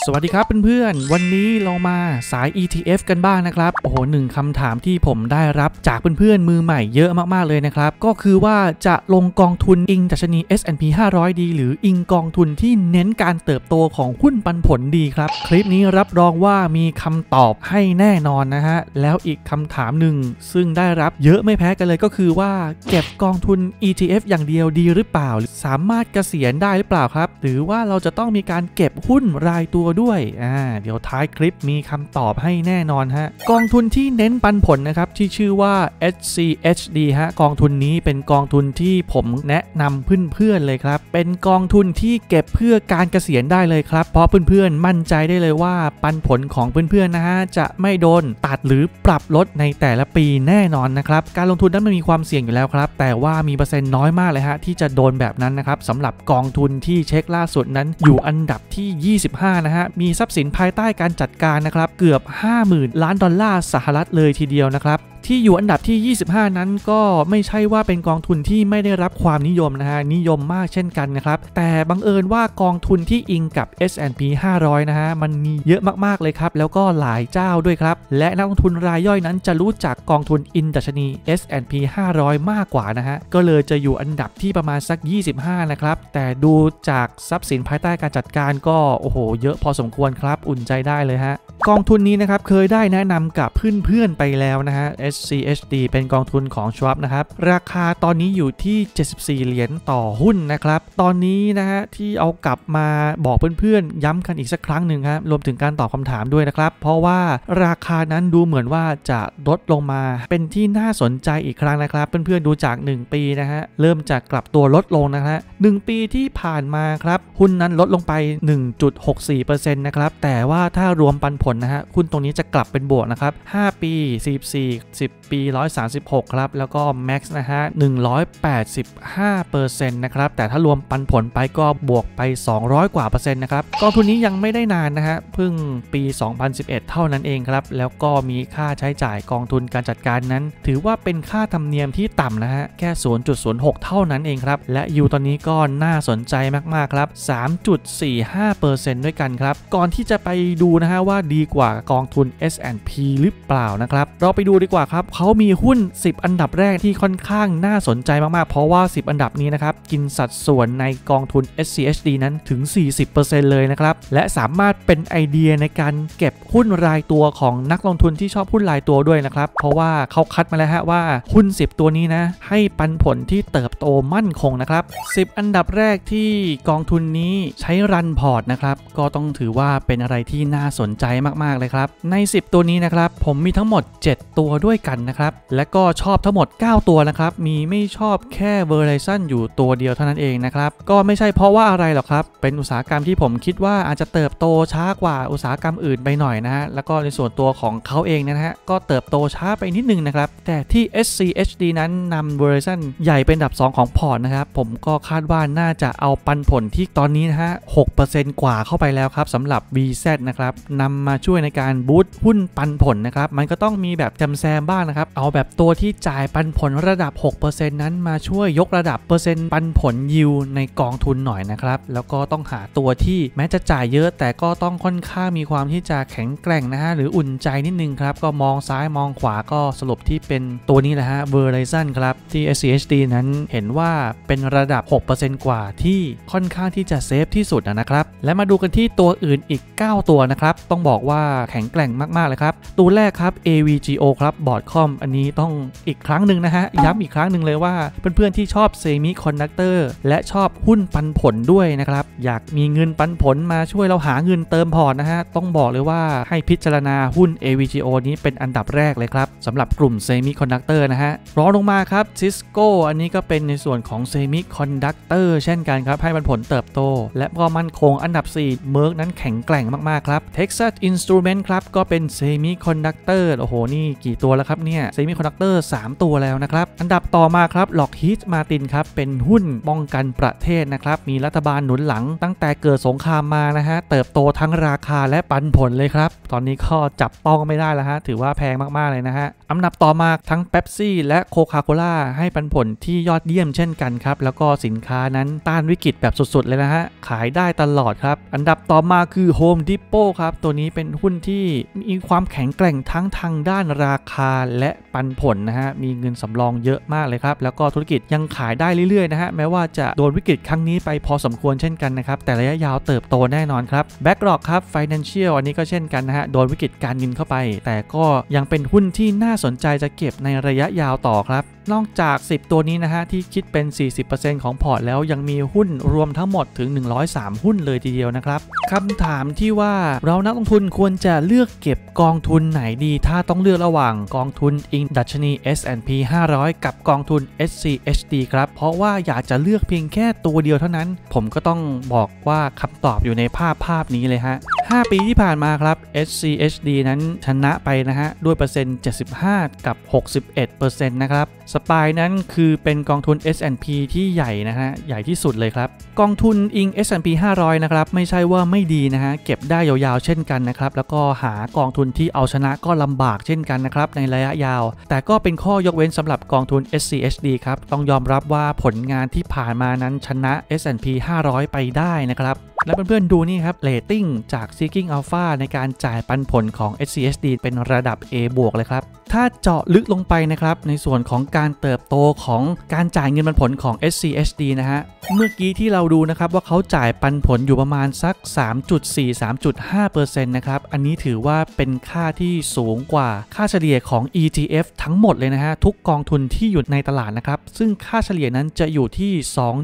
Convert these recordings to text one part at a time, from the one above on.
สวัสดีครับเพื่อนๆวันนี้เรามาสาย ETF กันบ้างนะครับโอ้โหหนึ่งคำถามที่ผมได้รับจากเพื่อนๆมือใหม่เยอะมากๆเลยนะครับก็คือว่าจะลงกองทุนอิงดัชนี S&P 500 ดีหรืออิงกองทุนที่เน้นการเติบโตของหุ้นปันผลดีครับคลิปนี้รับรองว่ามีคำตอบให้แน่นอนนะฮะแล้วอีกคำถามหนึ่งซึ่งได้รับเยอะไม่แพ้กันเลยก็คือว่าเก็บกองทุน ETF อย่างเดียวดีหรือเปล่าสามารถเกษียณได้หรือเปล่าครับหรือว่าเราจะต้องมีการเก็บหุ้นรายตัวด้วยเดี๋ยวท้ายคลิปมีคำตอบให้แน่นอนฮะกองทุนที่เน้นปันผลนะครับที่ชื่อว่า SCHD ฮะกองทุนนี้เป็นกองทุนที่ผมแนะนำเพื่อนๆเลยครับเป็นกองทุนที่เก็บเพื่อการเกษียณได้เลยครับเพราะเพื่อนๆมั่นใจได้เลยว่าปันผลของเพื่อนๆนะฮะจะไม่โดนตัดหรือปรับลดในแต่ละปีแน่นอนนะครับการลงทุนนั้นมันมีความเสี่ยงอยู่แล้วครับแต่ว่ามีเปอร์เซ็นต์น้อยมากเลยฮะที่จะโดนแบบนั้นนะครับสำหรับกองทุนที่เช็คล่าสุดนั้นอยู่อันดับที่25นะฮะมีทรัพย์สินภายใต้การจัดการนะครับเกือบ 50,000 ล้านดอลลาร์สหรัฐเลยทีเดียวนะครับที่อยู่อันดับที่25นั้นก็ไม่ใช่ว่าเป็นกองทุนที่ไม่ได้รับความนิยมนะฮะนิยมมากเช่นกันนะครับแต่บังเอิญว่ากองทุนที่อิงกับ S&P 500นะฮะมันมีเยอะมากๆเลยครับแล้วก็หลายเจ้าด้วยครับและนักลงทุนรายย่อยนั้นจะรู้จักกองทุนอินดัชนี S&P 500 มากกว่านะฮะก็เลยจะอยู่อันดับที่ประมาณสัก25นะครับแต่ดูจากทรัพย์สินภายใต้การจัดการก็โอ้โหเยอะพอสมควรครับอุ่นใจได้เลยฮะกองทุนนี้นะครับเคยได้แนะนำกับเพื่อนๆไปแล้วนะฮะ SCHD เป็นกองทุนของ Schwab นะครับราคาตอนนี้อยู่ที่74เหรียญต่อหุ้นนะครับตอนนี้นะฮะที่เอากลับมาบอกเพื่อนๆย้ำกันอีกสักครั้งหนึ่งครับรวมถึงการตอบคำถามด้วยนะครับเพราะว่าราคานั้นดูเหมือนว่าจะลดลงมาเป็นที่น่าสนใจอีกครั้งนะครับเพื่อนๆดูจาก1ปีนะฮะเริ่มจากกลับตัวลดลงนะฮะ1ปีที่ผ่านมาครับหุ้นนั้นลดลงไป 1.64% นะครับแต่ว่าถ้ารวมปันผลนะฮะหุ้นตรงนี้จะกลับเป็นบวกนะครับ5ปี44 10ปี136ครับแล้วก็ Max นะฮะ 185% นะครับแต่ถ้ารวมปันผลไปก็บวกไป200กว่า%นะครับกองทุนนี้ยังไม่ได้นานนะฮะเพิ่งปี2011เท่านั้นเองครับแล้วก็มีค่าใช้จ่ายกองทุนการจัดการนั้นถือว่าเป็นค่าธรรมเนียมที่ต่ำนะฮะแค่ 0.06 เท่านั้นเองครับและยูตอนนี้ก็น่าสนใจมากๆครับ 3.45% ด้วยกันครับก่อนที่จะไปดูนะฮะว่าดีกว่ากองทุน S&P หรือเปล่านะครับเราไปดูดีกว่าครับเขามีหุ้น10อันดับแรกที่ค่อนข้างน่าสนใจมากๆเพราะว่า10อันดับนี้นะครับกินสัดส่วนในกองทุน SCHD นั้นถึง 40% เลยนะครับและสามารถเป็นไอเดียในการเก็บหุ้นรายตัวของนักลงทุนที่ชอบหุ้นรายตัวด้วยนะครับเพราะว่าเขาคัดมาแล้วฮะว่าหุ้น10ตัวนี้นะให้ปันผลที่เติบโตมั่นคงนะครับ10อันดับแรกที่กองทุนนี้ใช้รันพอร์ตนะครับก็ต้องถือว่าเป็นอะไรที่น่าสนใจมากๆเลยครับใน10ตัวนี้นะครับผมมีทั้งหมด7ตัวด้วยกันนะครับและก็ชอบทั้งหมด9ตัวนะครับมีไม่ชอบแค่ Verizon อยู่ตัวเดียวเท่านั้นเองนะครับก็ไม่ใช่เพราะว่าอะไรหรอกครับเป็นอุตสาหกรรมที่ผมคิดว่าอาจจะเติบโตช้ากว่าอุตสาหกรรมอื่นไปหน่อยนะฮะแล้วก็ในส่วนตัวของเขาเองนะฮะก็เติบโตช้าไปนิดนึงนะครับแต่ที่ SCHD นั้นนำ Verizon ใหญ่เป็นอันดับ2ของพอร์ตนะครับผมก็คาดว่าน่าจะเอาปันผลที่ตอนนี้นะฮะ 6% กว่าเข้าไปแล้วครับสำหรับ VZ นะครับนำมาช่วยในการบูสต์หุ้นปันผลนะครับมันก็ต้องมีแบบจำแซมบ้างนะครับเอาแบบตัวที่จ่ายปันผลระดับ 6% นั้นมาช่วยยกระดับเปอร์เซ็นต์ปันผลยิวในกองทุนหน่อยนะครับแล้วก็ต้องหาตัวที่แม้จะจ่ายเยอะแต่ก็ต้องค่อนข้างมีความที่จะแข็งแกร่งนะฮะหรืออุ่นใจนิดนึงครับก็มองซ้ายมองขวาก็สรุปที่เป็นตัวนี้แหละฮะ Verizon ครับที่ SCHD นั้นเห็นว่าเป็นระดับ 6% กว่าที่ค่อนข้างที่จะเซฟที่สุดนะครับและมาดูกันที่ตัวอื่นอีก9ตัวนะครับต้องบอกว่าแข็งแกร่งมากๆเลยครับตัวแรกครับ AVGO ครับบอร์ดคอมอันนี้ต้องอีกครั้งหนึ่งนะฮะย้ำอีกครั้งหนึ่งเลยว่าเพื่อนๆที่ชอบเซมิคอนดักเตอร์และชอบหุ้นปันผลด้วยนะครับอยากมีเงินปันผลมาช่วยเราหาเงินเติมพอร์ตนะฮะต้องบอกเลยว่าให้พิจารณาหุ้น AVGO นี้เป็นอันดับแรกเลยครับสำหรับกลุ่มเซมิคอนดักเตอร์นะฮะรองลงมาครับ Cisco อันนี้ก็เป็นในส่วนของเซมิคอนดักเตอร์เช่นกันครับให้ปันผลเติบโตและก็มั่นคงอันดับ4เมอร์กนั้นแข็งแกร่งมากๆครับ Texas Instrument ครับก็เป็นเซมิคอนดักเตอร์โอ้โหนี่กี่ตัวแล้วแล้วครับเนี่ยเซมิคอนดักเตอร์3ตัวแล้วนะครับอันดับต่อมาครับล็อกฮีดมาตินครับเป็นหุ้นป้องกันประเทศนะครับมีรัฐบาลหนุนหลังตั้งแต่เกิดสงครามมานะฮะเติบโตทั้งราคาและปันผลเลยครับตอนนี้ก็จับต้องไม่ได้แล้วฮะถือว่าแพงมากๆเลยนะฮะอันดับต่อมาทั้งเป๊ปซี่และโคคาโคล่าให้ปันผลที่ยอดเยี่ยมเช่นกันครับแล้วก็สินค้านั้นต้านวิกฤตแบบสุดๆเลยนะฮะขายได้ตลอดครับอันดับต่อมาคือ Home Depot ครับตัวนี้เป็นหุ้นที่มีความแข็งแกร่งทั้งทางด้านราคาและปันผลนะฮะมีเงินสำรองเยอะมากเลยครับแล้วก็ธุรกิจยังขายได้เรื่อยๆนะฮะแม้ว่าจะโดนวิกฤตครั้งนี้ไปพอสมควรเช่นกันนะครับแต่ระยะยาวเติบโตแน่นอนครับ BlackRock ครับ Financial อันนี้ก็เช่นกันนะฮะโดนวิกฤตการเงินเข้าไปแต่ก็ยังเป็นหุ้นที่น่าสนใจจะเก็บในระยะยาวต่อครับนอกจาก10ตัวนี้นะฮะที่คิดเป็น 40% ของพอร์ตแล้วยังมีหุ้นรวมทั้งหมดถึง103หุ้นเลยทีเดียวนะครับคำถามที่ว่าเรานักลงทุนควรจะเลือกเก็บกองทุนไหนดีถ้าต้องเลือกระหว่างกองทุนอิงดัชนี S&P 500 กับกองทุน SCHD ครับเพราะว่าอยากจะเลือกเพียงแค่ตัวเดียวเท่านั้นผมก็ต้องบอกว่าคำตอบอยู่ในภาพนี้เลยฮะ5 ปีที่ผ่านมาครับ SCHD นั้นชนะไปนะฮะด้วยเปอร์เซ็นต์75กับ 61% นะครับสปายนั้นคือเป็นกองทุน S&P ที่ใหญ่นะฮะใหญ่ที่สุดเลยครับกองทุนอิง S&P 500 นะครับไม่ใช่ว่าไม่ดีนะฮะเก็บได้ยาวๆเช่นกันนะครับแล้วก็หากองทุนที่เอาชนะก็ลำบากเช่นกันนะครับในระยะยาวแต่ก็เป็นข้อยกเว้นสำหรับกองทุน SCHD ครับต้องยอมรับว่าผลงานที่ผ่านมานั้นชนะ S&P 500 ไปได้นะครับและเพื่อนๆดูนี่ครับเรตติ้งจาก Seeking Alpha ในการจ่ายปันผลของ SCHD เป็นระดับ A บวกเลยครับถ้าเจาะลึกลงไปนะครับในส่วนของการเติบโตของการจ่ายเงินปันผลของ SCHD นะฮะเมื่อกี้ที่เราดูนะครับว่าเขาจ่ายปันผลอยู่ประมาณสัก 3.4-3.5% นะครับอันนี้ถือว่าเป็นค่าที่สูงกว่าค่าเฉลี่ยของ ETF ทั้งหมดเลยนะฮะทุกกองทุนที่อยู่ในตลาดนะครับซึ่งค่าเฉลี่ยนั้นจะอยู่ที่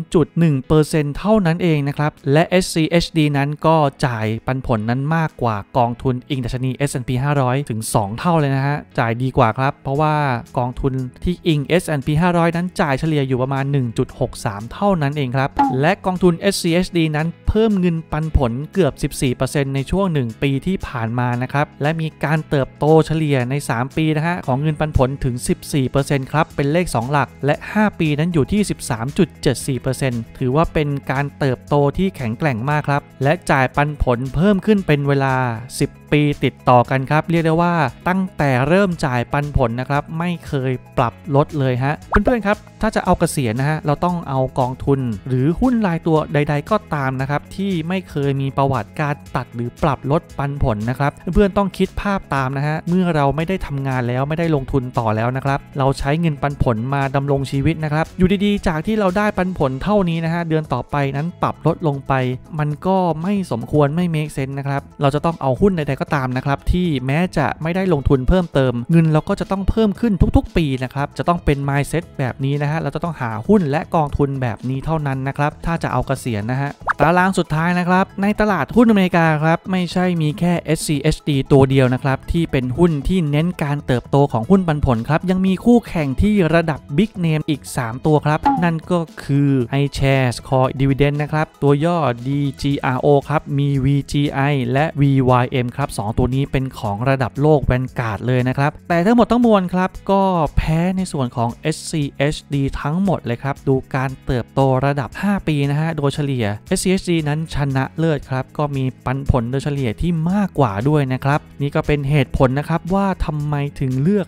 2.1% เท่านั้นเองนะครับและ SCHD นั้นก็จ่ายปันผลนั้นมากกว่ากองทุนอิงดัชนี S&P 500 ถึง 2 เท่าเลยนะฮะจ่ายดีกว่าครับเพราะว่ากองทุนที่อิง S&P 500 นั้นจ่ายเฉลี่ยอยู่ประมาณ 1.63 เท่านั้นเองครับและกองทุน SCHD นั้นเพิ่มเงินปันผลเกือบ 14% ในช่วง1ปีที่ผ่านมานะครับและมีการเติบโตเฉลี่ยใน3ปีนะฮะของเงินปันผลถึง 14% ครับเป็นเลข2หลักและ5ปีนั้นอยู่ที่ 13.74% ถือว่าเป็นการเติบโตที่แข็งแกร่งมากครับและจ่ายปันผลเพิ่มขึ้นเป็นเวลา10 ปีติดต่อกันครับเรียกได้ว่าตั้งแต่เริ่มจ่ายปันผลนะครับไม่เคยปรับลดเลยฮะเพื่อนๆครับถ้าจะเอาเกษียณนะฮะเราต้องเอากองทุนหรือหุ้นรายตัวใดๆก็ตามนะครับที่ไม่เคยมีประวัติการตัดหรือปรับลดปันผลนะครับเพื่อนๆต้องคิดภาพตามนะฮะเมื่อเราไม่ได้ทำงานแล้วไม่ได้ลงทุนต่อแล้วนะครับเราใช้เงินปันผลมาดำรงชีวิตนะครับอยู่ดีๆจากที่เราได้ปันผลเท่านี้นะฮะเดือนต่อไปนั้นปรับลดลงไปมันก็ไม่สมควรไม่เมคเซนส์นะครับเราจะต้องเอาหุ้นใดๆก็ตามนะครับที่แม้จะไม่ได้ลงทุนเพิ่มเติมเงินเราก็จะต้องเพิ่มขึ้นทุกๆปีนะครับจะต้องเป็น mindset แบบนี้นะฮะเราจะต้องหาหุ้นและกองทุนแบบนี้เท่านั้นนะครับถ้าจะเอาเกษียณนะฮะตารางสุดท้ายนะครับในตลาดหุ้นอเมริกาครับไม่ใช่มีแค่ SCHD ตัวเดียวนะครับที่เป็นหุ้นที่เน้นการเติบโตของหุ้นปันผลครับยังมีคู่แข่งที่ระดับ Big Name อีก3ตัวครับนั่นก็คือ iShares Core Dividend นะครับตัวย่อ DGRO ครับมี VGI และ VYM ครับ2ตัวนี้เป็นของระดับโลกแวนการ์ดเลยนะครับแต่ทั้งหมดทั้งมวลครับก็แพ้ในส่วนของ SCHD ทั้งหมดเลยครับดูการเติบโตระดับ5ปีนะฮะโดยเฉลี่ย SCHD นั้นชนะเลิศครับก็มีปันผลโดยเฉลี่ยที่มากกว่าด้วยนะครับนี่ก็เป็นเหตุผลนะครับว่าทำไมถึงเลือก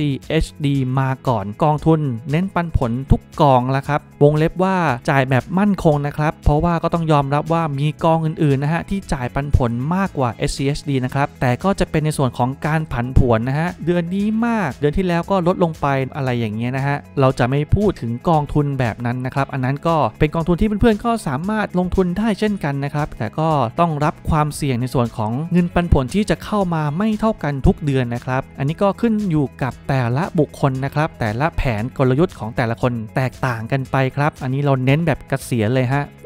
SCHD มาก่อนกองทุนเน้นปันผลทุกกองละครับวงเล็บว่าจ่ายแบบมั่นคงนะครับเพราะว่าก็ต้องยอมรับว่ามีกองอื่นๆนะฮะที่จ่ายปันผลมากกว่า SCHD นะครับแต่ก็จะเป็นในส่วนของการผันผวนนะฮะเดือนนี้มากเดือนที่แล้วก็ลดลงไปอะไรอย่างเงี้ยนะฮะเราจะไม่พูดถึงกองทุนแบบนั้นนะครับอันนั้นก็เป็นกองทุนที่เพื่อนๆก็สามารถลงทุนได้เช่นกันนะครับแต่ก็ต้องรับความเสี่ยงในส่วนของเงินปันผลที่จะเข้ามาไม่เท่ากันทุกเดือนนะครับอันนี้ก็ขึ้นอยู่กับแต่ละบุคคลนะครับแต่ละแผนกลยุทธ์ของแต่ละคนแตกต่างกันไปครับอันนี้เราเน้นแบบเกษียณเลยฮะ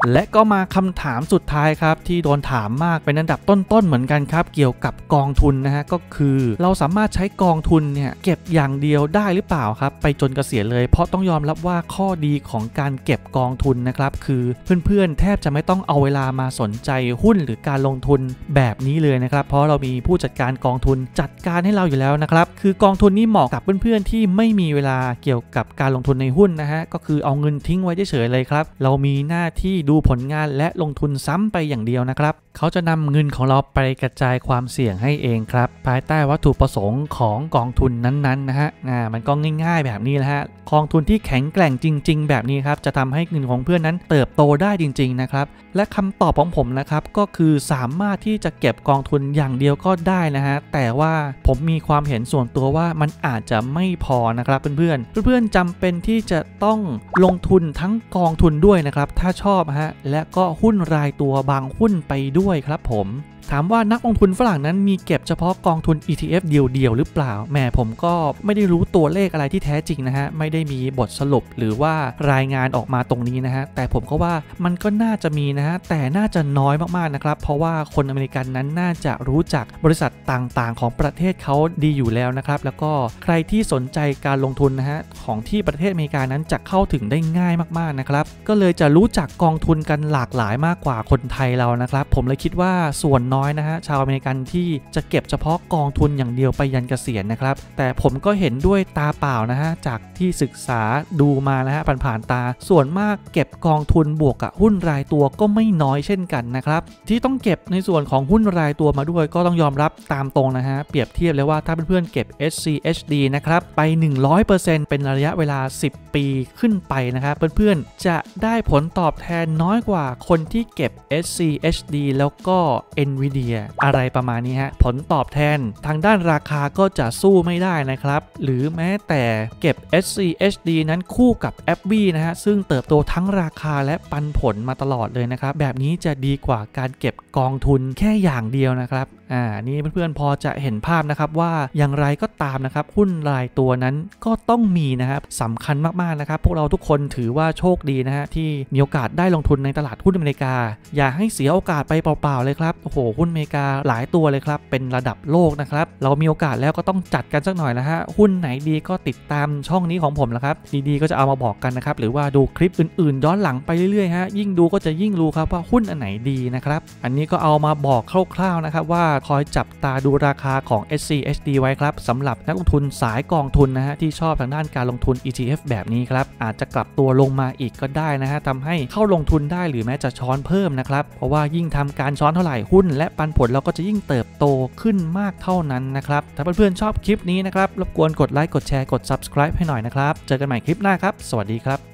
และก็มาคำถามสุดท้ายครับที่โดนถามมากเป็นอันดับต้นๆเหมือนกันครับเกี่ยวกับกองทุนนะฮะก็คือเราสามารถใช้กองทุนเนี่ยเก็บอย่างเดียวได้หรือเปล่าครับไปจนเกษียณเลยเพราะต้องยอมรับว่าข้อดีของการเก็บกองทุนนะครับคือเพื่อนๆแทบจะไม่ต้องเอาเวลามาสนใจหุ้นหรือการลงทุนแบบนี้เลยนะครับเพราะเรามีผู้จัดการกองทุนจัดการให้เราอยู่แล้วนะครับคือกองทุนนี้เหมาะกับเพื่อนๆที่ไม่มีเวลาเกี่ยวกับการลงทุนในหุ้นนะฮะก็คือเอาเงินทิ้งไว้เฉยๆเลยครับเรามีหน้าที่ดูผลงานและลงทุนซ้ำไปอย่างเดียวนะครับเขาจะนำเงินของเราไปกระจายความเสี่ยงให้เองครับภายใต้วัตถุประสงค์ของกองทุนนั้นๆนะฮะมันก็ง่ายๆแบบนี้แหละฮะกองทุนที่แข็งแกร่งจริงๆแบบนี้ครับจะทำให้เงินของเพื่อนนั้นเติบโตได้จริงๆนะครับและคำตอบของผมนะครับก็คือสามารถที่จะเก็บกองทุนอย่างเดียวก็ได้นะฮะแต่ว่าผมมีความเห็นส่วนตัวว่ามันอาจจะไม่พอนะครับเพื่อนๆจำเป็นที่จะต้องลงทุนทั้งกองทุนด้วยนะครับถ้าชอบฮะและก็หุ้นรายตัวบางหุ้นไปด้วยครับผมถามว่านักลงทุนฝรั่งนั้นมีเก็บเฉพาะกองทุน ETF เดียวๆหรือเปล่าแหมผมก็ไม่ได้รู้ตัวเลขอะไรที่แท้จริงนะฮะไม่ได้มีบทสรุปหรือว่ารายงานออกมาตรงนี้นะฮะแต่ผมก็ว่ามันก็น่าจะมีนะฮะแต่น่าจะน้อยมากๆนะครับเพราะว่าคนอเมริกันนั้นน่าจะรู้จักบริษัทต่างๆของประเทศเขาดีอยู่แล้วนะครับแล้วก็ใครที่สนใจการลงทุนนะฮะของที่ประเทศอเมริกานั้นจะเข้าถึงได้ง่ายมากๆนะครับก็เลยจะรู้จักกองทุนกันหลากหลายมากกว่าคนไทยเรานะครับผมเลยคิดว่าส่วนน้อยนะฮะชาวอเมริกันที่จะเก็บเฉพาะกองทุนอย่างเดียวไปยันเกษียณนะครับแต่ผมก็เห็นด้วยตาเปล่านะฮะจากที่ศึกษาดูมานะฮะผ่านตาส่วนมากเก็บกองทุนบวกกับหุ้นรายตัวก็ไม่น้อยเช่นกันนะครับที่ต้องเก็บในส่วนของหุ้นรายตัวมาด้วยก็ต้องยอมรับตามตรงนะฮะเปรียบเทียบเลยว่าถ้าเพื่อนๆเก็บ SCHD นะครับไป 100% เป็นระยะเวลา10 ปีขึ้นไปนะครับเพื่อนๆจะได้ผลตอบแทนน้อยกว่าคนที่เก็บ SCHD แล้วก็ Nvidia อะไรประมาณนี้ฮะผลตอบแทนทางด้านราคาก็จะสู้ไม่ได้นะครับหรือแม้แต่เก็บ SCHD นั้นคู่กับ AbbVie นะฮะซึ่งเติบโตทั้งราคาและปันผลมาตลอดเลยนะครับแบบนี้จะดีกว่าการเก็บกองทุนแค่อย่างเดียวนะครับนี่เพื่อนๆพอจะเห็นภาพนะครับว่าอย่างไรก็ตามนะครับหุ้นรายตัวนั้นก็ต้องมีนะครับสำคัญมากๆนะครับพวกเราทุกคนถือว่าโชคดีนะฮะที่มีโอกาสได้ลงทุนในตลาดหุ้นอเมริกาอย่าให้เสียโอกาสไปเปล่าๆเลยครับโอ้โหหุ้นอเมริกาหลายตัวเลยครับเป็นระดับโลกนะครับเรามีโอกาสแล้วก็ต้องจัดกันสักหน่อยนะฮะหุ้นไหนดีก็ติดตามช่องนี้ของผมละครับดีๆก็จะเอามาบอกกันนะครับหรือว่าดูคลิปอื่นๆย้อนหลังไปเรื่อยๆฮะยิ่งดูก็จะยิ่งรู้ครับว่าหุ้นอันไหนดีนะครับอันนี้ก็เอามาบอกคร่าวๆนะครับว่าคอยจับตาดูราคาของ SCHD ไว้ครับสำหรับนักลงทุนสายกองทุนนะฮะที่ชอบทางด้านการลงทุน ETF แบบนี้ครับอาจจะกลับตัวลงมาอีกก็ได้นะฮะทำให้เข้าลงทุนได้หรือแม้จะช้อนเพิ่มนะครับเพราะว่ายิ่งทำการช้อนเท่าไหร่หุ้นและปันผลเราก็จะยิ่งเติบโตขึ้นมากเท่านั้นนะครับถ้าเพื่อนๆชอบคลิปนี้นะครับรบกวนกดไลค์กดแชร์กด Subscribe ให้หน่อยนะครับเจอกันใหม่คลิปหน้าครับสวัสดีครับ